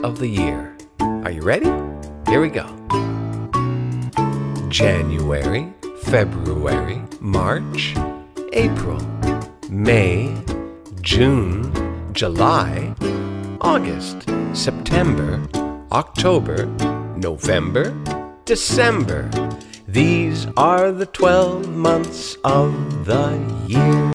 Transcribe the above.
of the year. Are you ready? Here we go. January, February, March, April, May, June, July, August, September, October, November, December. These are the 12 months of the year.